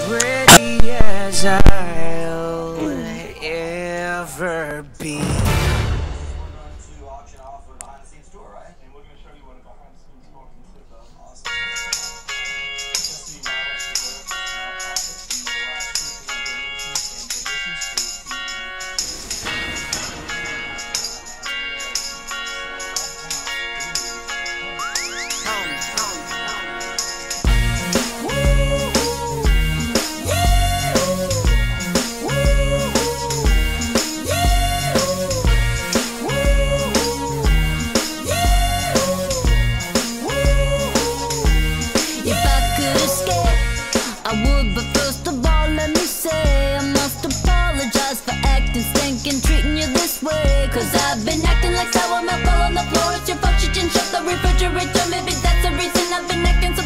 ready as I'll ever be. To auction off a behind the scenes tour, right? And we're going to show you what a behind the scenes tour consists of. Awesome. Just so you know, I like to work nonprofits and the last people and donations to but first of all, let me say I must apologize for acting stinking, treating you this way. Cause I've been acting like sour milk all on the floor. It's your fault you didn't shut the refrigerator. Maybe that's the reason I've been acting so